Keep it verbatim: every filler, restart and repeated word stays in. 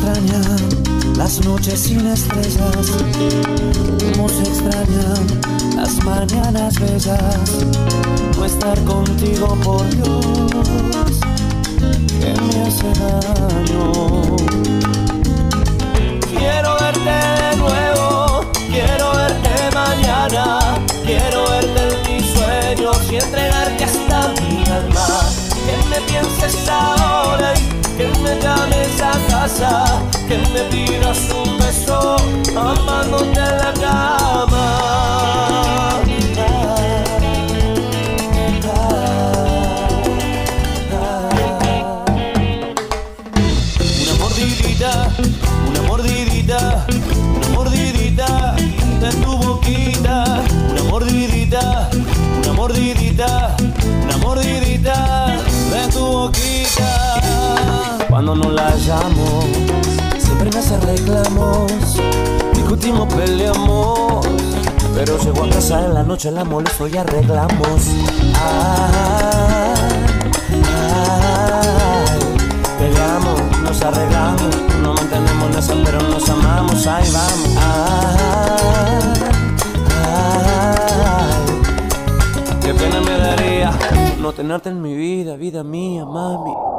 extrañan las noches sin estrellas, cómo se extrañan las mañanas bellas. No estar contigo, por Dios, que me hace daño. Quiero verte de nuevo, quiero verte mañana, quiero verte en mis sueños y entregarte hasta mi alma. Que me pienses ahora y que me llames a casa, que me pidas un beso amándote en la cama. Una mordidita, una mordidita, una mordidita de tu boquita. Una mordidita, una mordidita, una mordidita de tu boquita. Cuando no la llamo, siempre me hace reclamos. Discutimos, peleamos, pero llego a casa en la noche, la molesto y arreglamos. Ay, ay, peleamos, nos arreglamos, no mantenemos nada, pero nos amamos. Ahí vamos. Ay, ay, qué pena me daría no tenerte en mi vida, vida mía, mami.